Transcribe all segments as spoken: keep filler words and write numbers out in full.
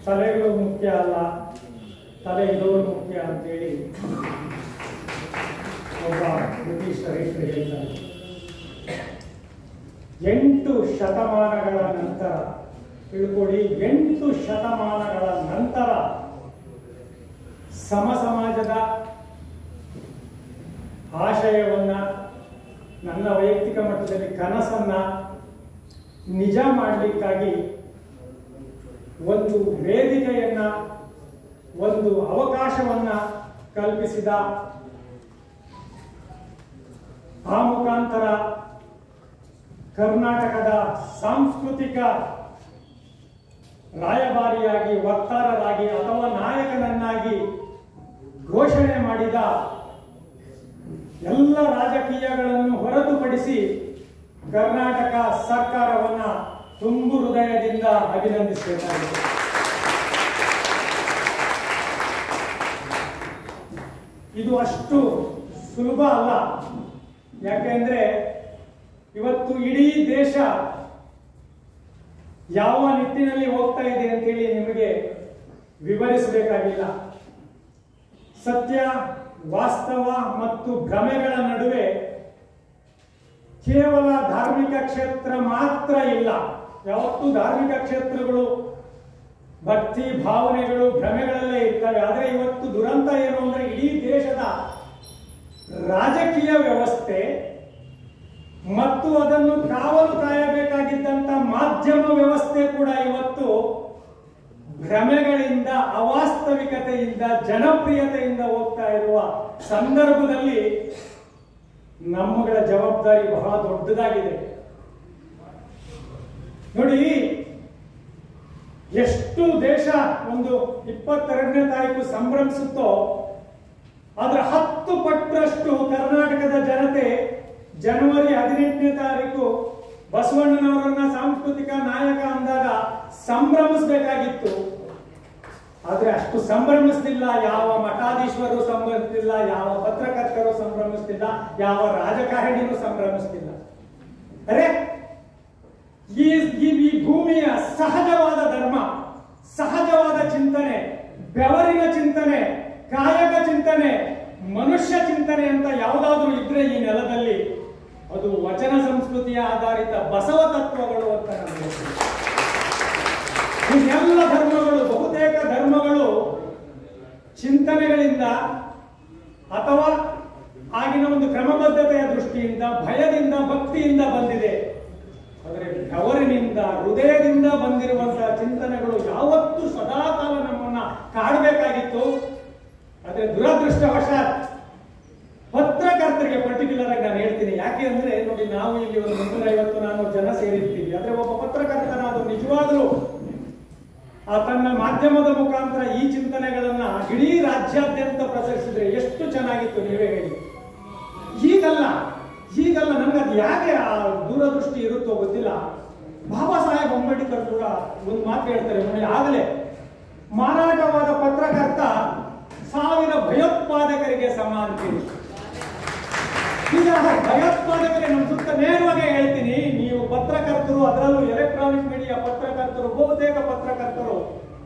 ತಲೆಗಳು ಮುಖ್ಯ ಅಲ್ಲ, ತಲೆ ಇರೋರು ಮುಖ್ಯ ಅಂತೇಳಿ ಒಬ್ಬ ಬ್ರಿಟಿಷ್ ರೈತರು ಹೇಳ್ತಾರೆ. ಎಂಟು ಶತಮಾನಗಳ ನಂತರ ತಿಳ್ಕೊಳ್ಳಿ, ಎಂಟು ಶತಮಾನಗಳ ನಂತರ ಸಮ ಸಮಾಜದ ಆಶಯವನ್ನ, ನನ್ನ ವೈಯಕ್ತಿಕ ಮಟ್ಟದಲ್ಲಿ ಕನಸನ್ನ ನಿಜ ಮಾಡಲಿಕ್ಕಾಗಿ ಒಂದು ವೇದಿಕೆಯನ್ನ, ಒಂದು ಅವಕಾಶವನ್ನ ಕಲ್ಪಿಸಿದ, ಆ ಮುಖಾಂತರ ಕರ್ನಾಟಕದ ಸಾಂಸ್ಕೃತಿಕ ರಾಯಭಾರಿಯಾಗಿ, ವಕ್ತಾರರಾಗಿ ಅಥವಾ ನಾಯಕನನ್ನಾಗಿ ಘೋಷಣೆ ಮಾಡಿದ ಎಲ್ಲ ರಾಜಕೀಯಗಳನ್ನು ಹೊರತುಪಡಿಸಿ ಕರ್ನಾಟಕ ಸರ್ಕಾರವನ್ನ ತುಂಬು ಹೃದಯದಿಂದ ಅಭಿನಂದಿಸಬೇಕಾಗಿದೆ. ಇದು ಅಷ್ಟು ಸುಲಭ ಅಲ್ಲ. ಯಾಕೆಂದ್ರೆ ಇವತ್ತು ಇಡೀ ದೇಶ ಯಾವ ನಿಟ್ಟಿನಲ್ಲಿ ಹೋಗ್ತಾ ಇದೆ ಅಂತೇಳಿ ನಿಮಗೆ ವಿವರಿಸಬೇಕಾಗಿಲ್ಲ. ಸತ್ಯ, ವಾಸ್ತವ ಮತ್ತು ಭ್ರಮೆಗಳ ನಡುವೆ ಕೇವಲ ಧಾರ್ಮಿಕ ಕ್ಷೇತ್ರ ಮಾತ್ರ ಇಲ್ಲ. ಯಾವತ್ತೂ ಧಾರ್ಮಿಕ ಕ್ಷೇತ್ರಗಳು ಭಕ್ತಿ ಭಾವನೆಗಳು ಭ್ರಮೆಗಳಲ್ಲೇ ಇರ್ತವೆ. ಆದರೆ ಇವತ್ತು ದುರಂತ ಏನು ಅಂದ್ರೆ ಇಡೀ ದೇಶದ ರಾಜಕೀಯ ವ್ಯವಸ್ಥೆ ಮತ್ತು ಅದನ್ನು ಕಾವಲು ಕಾಯಬೇಕಾಗಿದ್ದಂತ ಮಾಧ್ಯಮ ವ್ಯವಸ್ಥೆ ಕೂಡ ಇವತ್ತು ಭ್ರಮೆಗಳಿಂದ, ಅವಾಸ್ತವಿಕತೆಯಿಂದ, ಜನಪ್ರಿಯತೆಯಿಂದ ಹೋಗ್ತಾ ಇರುವ ಸಂದರ್ಭದಲ್ಲಿ ನಮ್ಮಗಳ ಜವಾಬ್ದಾರಿ ಬಹಳ ದೊಡ್ಡದಾಗಿದೆ. ನೋಡಿ, ಎಷ್ಟು ದೇಶ ಒಂದು ಇಪ್ಪತ್ತೆರಡನೇ ತಾರೀಕು ಸಂಭ್ರಮಿಸುತ್ತೋ ಅದರ ಹತ್ತು ಪಟ್ಟರಷ್ಟು ಕರ್ನಾಟಕದ ಜನತೆ ಜನವರಿ ಹದಿನೆಂಟನೇ ತಾರೀಕು ಬಸವಣ್ಣನವರನ್ನ ಸಾಂಸ್ಕೃತಿಕ ನಾಯಕ ಅಂದಾಗ ಸಂಭ್ರಮಿಸಬೇಕಾಗಿತ್ತು. ಆದ್ರೆ ಅಷ್ಟು ಸಂಭ್ರಮಿಸ್ತಿಲ್ಲ. ಯಾವ ಮಠಾಧೀಶ್ವರರು ಸಂಭ್ರಮಿಸ್ತಿಲ್ಲ, ಯಾವ ಪತ್ರಕರ್ತರು ಸಂಭ್ರಮಿಸ್ತಿಲ್ಲ, ಯಾವ ರಾಜಕಾರಣಿನೂ ಸಂಭ್ರಮಿಸ್ತಿಲ್ಲ. ಅರೆ, ಈ ಈ ಭೂಮಿಯ ಸಹಜವಾದ ಧರ್ಮ, ಸಹಜವಾದ ಚಿಂತನೆ, ಬೆವರಿನ ಚಿಂತನೆ, ಕಾಯಕ ಚಿಂತನೆ, ಮನುಷ್ಯ ಚಿಂತನೆ ಅಂತ ಯಾವುದಾದ್ರೂ ಇದ್ರೆ ಈ ನೆಲದಲ್ಲಿ ಅದು ವಚನ ಸಂಸ್ಕೃತಿಯ ಆಧಾರಿತ ಬಸವ ತತ್ವಗಳು ಅಂತ ನಮಗೆ. ಈ ಎಲ್ಲ ಧರ್ಮಗಳು, ಬಹುತೇಕ ಧರ್ಮಗಳು ಚಿಂತನೆಗಳಿಂದ ಅಥವಾ ಆಗಿನ ಒಂದು ಕ್ರಮಬದ್ಧತೆಯ ದೃಷ್ಟಿಯಿಂದ, ಭಯದಿಂದ, ಭಕ್ತಿಯಿಂದ ಬಂದಿದೆ. ಆದರೆ ಬೆವರಿನಿಂದ, ಹೃದಯದಿಂದ ಬಂದಿರುವಂತಹ ಚಿಂತನೆಗಳು ಯಾವತ್ತೂ ಸದಾಕಾಲ ನಮ್ಮನ್ನ ಕಾಡಬೇಕಾಗಿತ್ತು. ಆದ್ರೆ ದುರದೃಷ್ಟವಶಾತ್ ಪತ್ರಕರ್ತರಿಗೆ ಪರ್ಟಿಕ್ಯುಲರ್ ಆಗಿ ನಾನು ಹೇಳ್ತೀನಿ. ಯಾಕೆ ಅಂದ್ರೆ ನೋಡಿ, ನಾವು ಇಲ್ಲಿ ಒಂದು ಮುನ್ನೂರ ಐವತ್ತು ನಾನ್ನೂರು ಜನ ಸೇರಿರ್ತೀವಿ. ಆದ್ರೆ ಒಬ್ಬ ಪತ್ರಕರ್ತನಾದ ನಿಜವಾಗ್ಲೂ ಆ ತನ್ನ ಮಾಧ್ಯಮದ ಮುಖಾಂತರ ಈ ಚಿಂತನೆಗಳನ್ನ ಇಡೀ ರಾಜ್ಯಾದ್ಯಂತ ಪ್ರಸರಿಸಿದ್ರೆ ಎಷ್ಟು ಚೆನ್ನಾಗಿತ್ತು, ನೀವೇ ಹೇಳಿ. ಹೀಗಲ್ಲ ಹೀಗಲ್ಲ ನಮ್ಗೆ ಅದು ಯಾಕೆ ಆ ದೂರದೃಷ್ಟಿ ಇರುತ್ತೋ ಗೊತ್ತಿಲ್ಲ. ಬಾಬಾ ಸಾಹೇಬ್ ಅಂಬೇಡ್ಕರ್ ಕೂಡ ಒಂದು ಮಾತು ಹೇಳ್ತಾರೆ ನೋಡಿ, ಆಗಲೇ ಮಾರಾಟವಾದ ಪತ್ರಕರ್ತ ಸಾವಿರ ಭಯೋತ್ಪಾದಕರಿಗೆ ಸಮ ಅಂತೀರಿ. ಈಗ ಭಯೋತ್ಪಾದಕರಿಗೆ ನಮ್ಮ ಸುತ್ತ ನೇರವಾಗಿ ಹೇಳ್ತೀನಿ, ನೀವು ಪತ್ರಕರ್ತರು, ಅದರಲ್ಲೂ ಎಲೆಕ್ಟ್ರಾನಿಕ್ ಮೀಡಿಯಾ ಪತ್ರಕರ್ತರು, ಬಹುತೇಕ ಪತ್ರಕರ್ತರು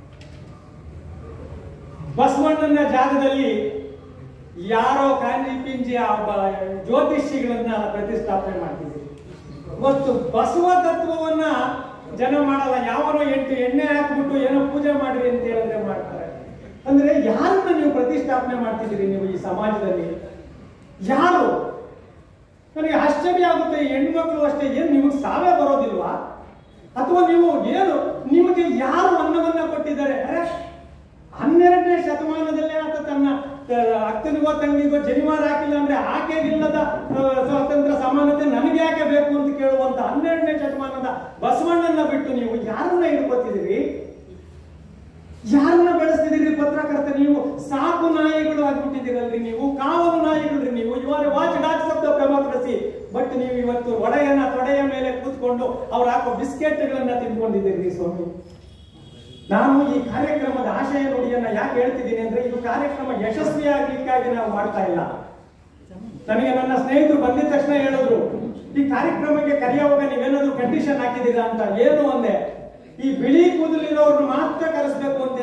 ಬಸವಣ್ಣನ ಜಾಗದಲ್ಲಿ ಯಾರೋ ಕಾಂಜಿ ಪಿಂಜಿಯ ಜ್ಯೋತಿಷಿಗಳನ್ನ ಪ್ರತಿಷ್ಠಾಪನೆ ಮಾಡ್ತಿದ್ದೀರಿ. ಇವತ್ತು ಬಸವ ತತ್ವವನ್ನ ಜನ ಮಾಡಲ್ಲ. ಯಾವನೋ ಎಂಟು ಎಣ್ಣೆ ಹಾಕ್ಬಿಟ್ಟು ಏನೋ ಪೂಜೆ ಮಾಡ್ರಿ ಅಂತ ಹೇಳಿದ್ರೆ ಮಾಡ್ತಾರೆ. ಅಂದ್ರೆ ಯಾರನ್ನ ನೀವು ಪ್ರತಿಷ್ಠಾಪನೆ ಮಾಡ್ತಿದ್ದೀರಿ ನೀವು ಈ ಸಮಾಜದಲ್ಲಿ? ಯಾರು? ನನಗೆ ಆಶ್ಚರ್ಯ ಆಗುತ್ತೆ. ಹೆಣ್ಮಕ್ಳು ಅಷ್ಟೇ, ಏನ್ ನಿಮಗೆ ಸಾವೇ ಬರೋದಿಲ್ವಾ? ಅಥವಾ ನೀವು ಏನು, ನಿಮಗೆ ಯಾರು ಅನ್ನವನ್ನ ಕೊಟ್ಟಿದ್ದಾರೆ? ಅರೆ, ಹನ್ನೆರಡನೇ ಶತಮಾನದಲ್ಲೇ ಆತ ತನ್ನ ಅಕ್ಕನಿಗೋ ತಂಗಿಗೋ ಜನಿವಾರ ಹಾಕಿಲ್ಲ ಅಂದ್ರೆ ಆಕೆಗಿಲ್ಲದ ಸ್ವಾತಂತ್ರ್ಯ ಸಮಾನತೆ ನನಗೆ ಯಾಕೆ ಬೇಕು ಅಂತ ಕೇಳುವಂತ ಹನ್ನೆರಡನೇ ಶತಮಾನದ ಬಸವಣ್ಣನ ಬಿಟ್ಟು ನೀವು ಯಾರನ್ನ ಹಿಡ್ಕೊತಿದ್ದೀರಿ? ಯಾರನ್ನ ಬೆಳೆಸ್ತಿದ್ದೀರಿ? ಪತ್ರಕರ್ತ ನೀವು ಸಾಕು ನಾಯಿಗಳು ಆಗ್ಬಿಟ್ಟಿದ್ದೀರಲ್ರಿ ನೀವು, ಕಾವಲು ನಾಯಿಗಳ್ರಿ ನೀವು. ಇವರ watch dogs of the democracy. But ನೀವು ಇವತ್ತು ಒಡೆಯನ ತೊಡೆಯ ಮೇಲೆ ಕೂತ್ಕೊಂಡು ಅವ್ರು ಹಾಕೋ ಬಿಸ್ಕೆಟ್ಗಳನ್ನ ತಿನ್ಕೊಂಡಿದ್ದೀರಿ ಸ್ವಾಮಿ. ನಾನು ಈ ಕಾರ್ಯಕ್ರಮದ ಆಶಯ ನುಡಿಯನ್ನ ಯಾಕೆ ಹೇಳ್ತಿದ್ದೀನಿ ಅಂದ್ರೆ, ಇದು ಕಾರ್ಯಕ್ರಮ ಯಶಸ್ವಿಯಾಗಲಿಕ್ಕಾಗಿ ನಾವು ಮಾಡ್ತಾ ಇಲ್ಲ. ನನಗೆ ನನ್ನ ಸ್ನೇಹಿತರು ಬಂದಿದ ತಕ್ಷಣ ಹೇಳಿದ್ರು, ಈ ಕಾರ್ಯಕ್ರಮಕ್ಕೆ ಕರೆಯುವಾಗ ನೀವೇನಾದ್ರೂ ಕಂಡೀಷನ್ ಹಾಕಿದ್ದೀರಾ ಅಂತ. ಏನು ಅಂದೆ, ಈ ಬಿಳಿ ಕೂದಲಿರೋರ್ನ ಮಾತ್ರ ಕರೆಸಬೇಕು ಅಂತ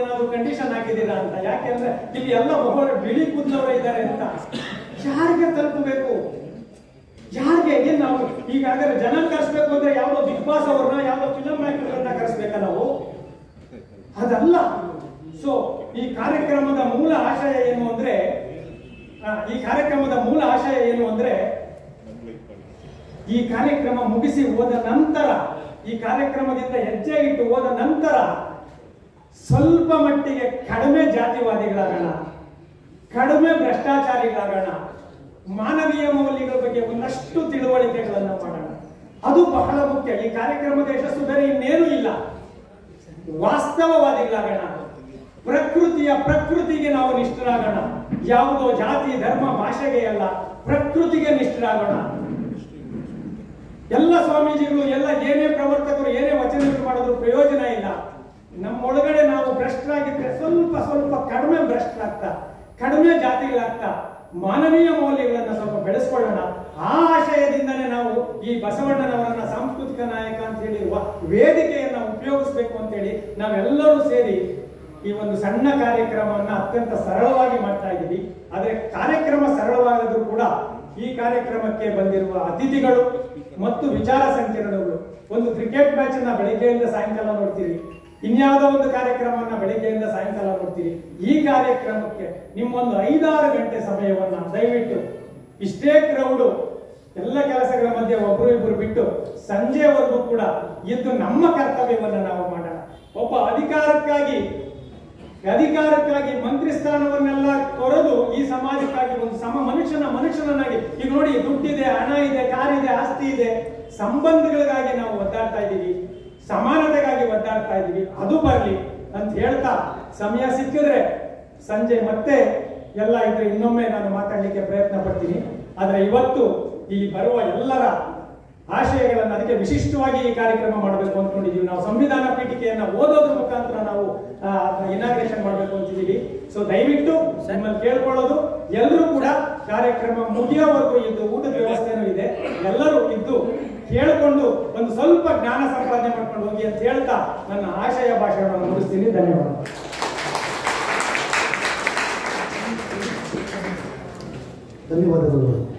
ಯಾಕೆಂದ್ರೆ ಇಲ್ಲಿ ಎಲ್ಲ ಬಹು ಬಿಳಿ ಕೂದಲವರೇ ಇದ್ದಾರೆ ಅಂತ. ಯಾರಿಗೆ ತಲುಪಬೇಕು, ಯಾರಿಗೆ ಏನ್ ನಾವು ಈಗಾಗಲೇ ಜನ ಕರೆಸ್ಬೇಕು ಅಂದ್ರೆ ಯಾವ್ದೋ ಬಿಗ್ ಬಾಸ್ ಅವ್ರನ್ನ ಯಾವ್ದೋ ಫಿಲಂ ಮೇಕರ್ಗಳನ್ನ ಕರೆಸ್ಬೇಕ ನಾವು? ಅದಲ್ಲ. ಸೊ ಈ ಕಾರ್ಯಕ್ರಮದ ಮೂಲ ಆಶಯ ಏನು ಅಂದ್ರೆ ಈ ಕಾರ್ಯಕ್ರಮದ ಮೂಲ ಆಶಯ ಏನು ಅಂದ್ರೆ ಈ ಕಾರ್ಯಕ್ರಮ ಮುಗಿಸಿ ಹೋದ ನಂತರ, ಈ ಕಾರ್ಯಕ್ರಮದಿಂದ ಹೆಜ್ಜೆ ಇಟ್ಟು ಹೋದ ನಂತರ ಸ್ವಲ್ಪ ಮಟ್ಟಿಗೆ ಕಡಿಮೆ ಜಾತಿವಾದಿಗಳಾಗೋಣ, ಕಡಿಮೆ ಭ್ರಷ್ಟಾಚಾರಿಗಳಾಗೋಣ, ಮಾನವೀಯ ಮೌಲ್ಯಗಳ ಬಗ್ಗೆ ಒಂದಷ್ಟು ತಿಳುವಳಿಕೆಗಳನ್ನ ಮಾಡೋಣ. ಅದು ಬಹಳ ಮುಖ್ಯ. ಈ ಕಾರ್ಯಕ್ರಮದ ಯಶಸ್ಸು ಬೇರೆ ಇನ್ನೇನು ಇಲ್ಲ. ವಾಸ್ತವವಾದಿಗಳಾಗೋಣ, ಪ್ರಕೃತಿಯ ಪ್ರಕೃತಿಗೆ ನಾವು ನಿಷ್ಠರಾಗೋಣ. ಯಾವುದೋ ಜಾತಿ ಧರ್ಮ ಭಾಷೆಗೆ ಅಲ್ಲ, ಪ್ರಕೃತಿಗೆ ನಿಷ್ಠರಾಗೋಣ. ಎಲ್ಲ ಸ್ವಾಮೀಜಿಗಳು ಎಲ್ಲ ಏನೇ ಪ್ರವರ್ತಕರು ಏನೇ ವಚನಗಳು ಮಾಡಿದ್ರು ಪ್ರಯೋಜನ ಇಲ್ಲ. ನಮ್ಮೊಳಗಡೆ ನಾವು ಭ್ರಷ್ಟರಾಗಿದ್ರೆ ಸ್ವಲ್ಪ ಸ್ವಲ್ಪ ಕಡಿಮೆ ಭ್ರಷ್ಟರಾಗ್ತಾ, ಕಡಿಮೆ ಜಾತಿಗಳಾಗ್ತಾ ಮಾನವೀಯ ಮೌಲ್ಯಗಳನ್ನ ಸ್ವಲ್ಪ ಬೆಳೆಸ್ಕೊಳ್ಳೋಣ. ಆ ಆಶಯದಿಂದನೇ ನಾವು ಈ ಬಸವಣ್ಣನವರನ್ನ ಸಾಂಸ್ಕೃತಿಕ ನಾಯಕ ಅಂತ ಹೇಳಿರುವ ವೇದಿಕೆಯನ್ನ ಉಪಯೋಗಿಸಬೇಕು ಅಂತೇಳಿ ನಾವೆಲ್ಲರೂ ಸೇರಿ ಈ ಒಂದು ಸಣ್ಣ ಕಾರ್ಯಕ್ರಮವನ್ನ ಅತ್ಯಂತ ಸರಳವಾಗಿ ಮಾಡ್ತಾ ಇದ್ದೀವಿ. ಆದ್ರೆ ಕಾರ್ಯಕ್ರಮ ಸರಳವಾದರೂ ಕೂಡ ಈ ಕಾರ್ಯಕ್ರಮಕ್ಕೆ ಬಂದಿರುವ ಅತಿಥಿಗಳು ಮತ್ತು ವಿಚಾರ ಸಂಕಿರಣಗಳು, ಒಂದು ಕ್ರಿಕೆಟ್ ಮ್ಯಾಚ್ ಅನ್ನ ಬೆಳಿಗ್ಗೆಯಿಂದ ಸಾಯಂಕಾಲ ನೋಡ್ತೀರಿ, ಇನ್ಯಾವುದೋ ಒಂದು ಕಾರ್ಯಕ್ರಮವನ್ನ ಬೆಳಿಗ್ಗೆಯಿಂದ ಸಾಯಂಕಾಲ ನೋಡ್ತೀರಿ. ಈ ಕಾರ್ಯಕ್ರಮಕ್ಕೆ ನಿಮ್ಮೊಂದು ಐದಾರು ಗಂಟೆ ಸಮಯವನ್ನ ದಯವಿಟ್ಟು ಇಷ್ಟೇ ಕ್ರೌಡು ಎಲ್ಲ ಕೆಲಸಗಳ ಮಧ್ಯೆ ಒಬ್ರು ಇಬ್ರು ಬಿಟ್ಟು ಸಂಜೆವರೆಗೂ ಕೂಡ ಇದ್ದು ನಮ್ಮ ಕರ್ತವ್ಯವನ್ನ ನಾವು ಮಾಡೋಣ. ಒಬ್ಬ ಅಧಿಕಾರಕ್ಕಾಗಿ ಅಧಿಕಾರಕ್ಕಾಗಿ ಮಂತ್ರಿ ಸ್ಥಾನವನ್ನೆಲ್ಲ ತೊರೆದು ಈ ಸಮಾಜಕ್ಕಾಗಿ ಒಂದು ಸಮ ಮನುಷ್ಯನ ಮನುಷ್ಯನನ್ನಾಗಿ, ಈಗ ನೋಡಿ ದುಡ್ಡಿದೆ, ಹಣ ಇದೆ, ಕಾರಿದೆ, ಆಸ್ತಿ ಇದೆ, ಸಂಬಂಧಗಳಿಗಾಗಿ ನಾವು ಒದ್ದಾಡ್ತಾ ಇದ್ದೀವಿ, ಸಮಾನತೆಗಾಗಿ ಒದ್ದಾಡ್ತಾ ಇದ್ದೀವಿ. ಅದು ಬರ್ಲಿ ಅಂತ ಹೇಳ್ತಾ ಸಮಯ ಸಿಕ್ಕಿದ್ರೆ ಸಂಜೆ ಮತ್ತೆ ಎಲ್ಲ ಇದ್ರೆ ಇನ್ನೊಮ್ಮೆ ನಾನು ಮಾತಾಡ್ಲಿಕ್ಕೆ ಪ್ರಯತ್ನ ಪಡ್ತೀನಿ. ಆದ್ರೆ ಇವತ್ತು ಈ ಬರುವ ಎಲ್ಲರ ಆಶಯಗಳನ್ನು ಅದಕ್ಕೆ ವಿಶಿಷ್ಟವಾಗಿ ಈ ಕಾರ್ಯಕ್ರಮ ಮಾಡಬೇಕು ಅಂದ್ಕೊಂಡಿದ್ದೀವಿ. ನಾವು ಸಂವಿಧಾನ ಪೀಠಿಕೆಯನ್ನ ಓದೋದ್ರ ಮುಖಾಂತರ ನಾವು ಇನಾಗ್ರೇಷನ್ ಮಾಡಬೇಕು ಅಂತಿದ್ದೀವಿ. ಸೊ ದಯವಿಟ್ಟು ನಿಮ್ಮಲ್ಲಿ ಕೇಳ್ಕೊಳ್ಳೋದು, ಎಲ್ಲರೂ ಕೂಡ ಕಾರ್ಯಕ್ರಮ ಮುಗಿಯೋವರೆಗೂ ಇದ್ದು ಊಟದ ವ್ಯವಸ್ಥೆನೂ ಇದೆ, ಎಲ್ಲರೂ ಇದ್ದು ಕೇಳಿಕೊಂಡು ಒಂದು ಸ್ವಲ್ಪ ಜ್ಞಾನ ಸಂಪಾದನೆ ಮಾಡ್ಕೊಂಡು ಹೋಗಿ ಅಂತ ಹೇಳ್ತಾ ನನ್ನ ಆಶಯ ಭಾಷಣವನ್ನು ಮುಗಿಸ್ತೀನಿ. ಧನ್ಯವಾದ. ಧನ್ಯವಾದಗಳು.